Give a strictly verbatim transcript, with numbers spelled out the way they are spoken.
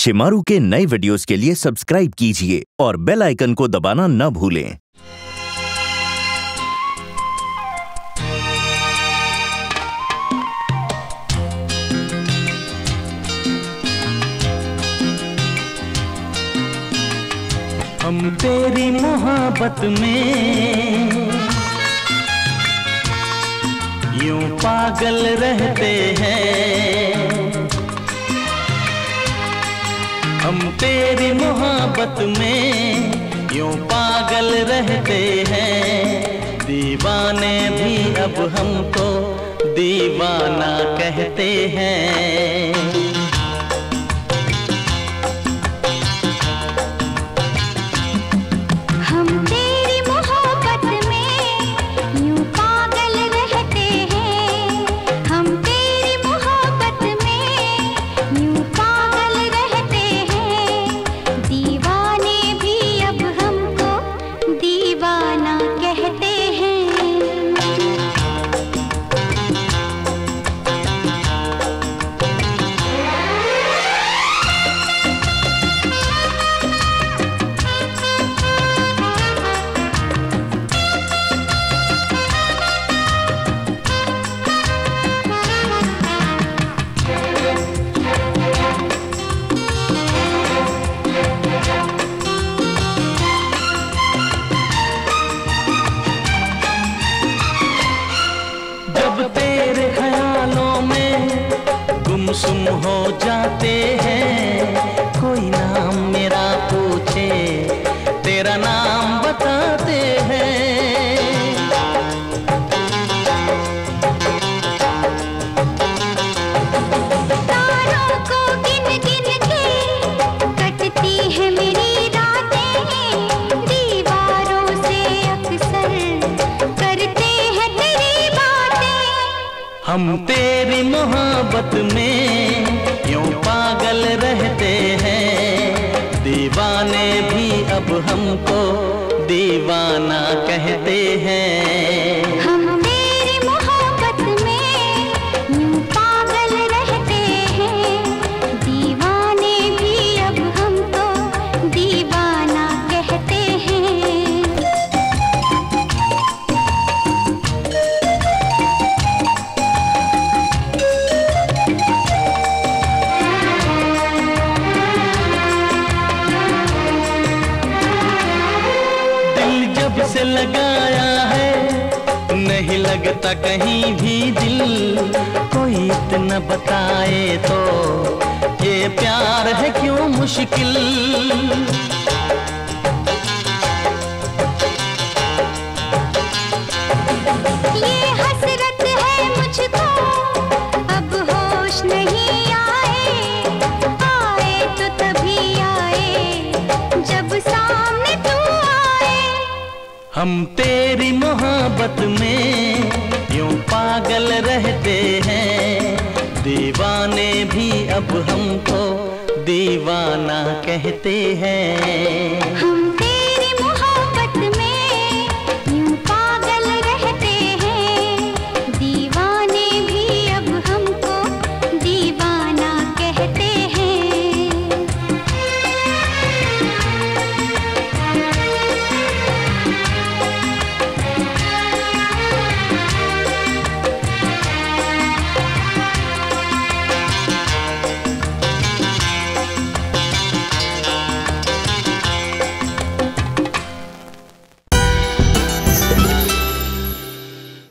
शिमारू के नए वीडियोस के लिए सब्सक्राइब कीजिए और बेल आइकन को दबाना न भूलें। हम तेरी मोहब्बत में यूं पागल रहते हैं, हम तेरी मोहब्बत में यूं पागल रहते हैं। दीवाने भी अब हमको दीवाना कहते हैं। तेरे ख्यालों में गुमसुम हो जाते हैं, कोई नाम मेरा पूछे तेरा नाम बताते हैं। तारों को गिन गिन के कटती है मेरी रातें, दीवारों से अक्सर करते हैं तेरी बातें। हम तेरी मोहब्बत में यूं पागल रहते हैं। दीवाने भी अब हमको दीवाना कहते हैं। हम तेरी मोहब्बत में यूं पागल रहते हैं, दीवाने भी अब हमको दीवाना कहते हैं। से लगाया है नहीं लगता कहीं भी दिल, कोई इतना बताए तो ये प्यार है क्यों मुश्किल। ये हसरत है मुझको अब होश नहीं आए, आए तो तभी आए जब सामने तू आए। हम तेरी मोहब्बत में यूं पागल रहते हैं। दीवाने भी अब हमको दीवाना कहते हैं।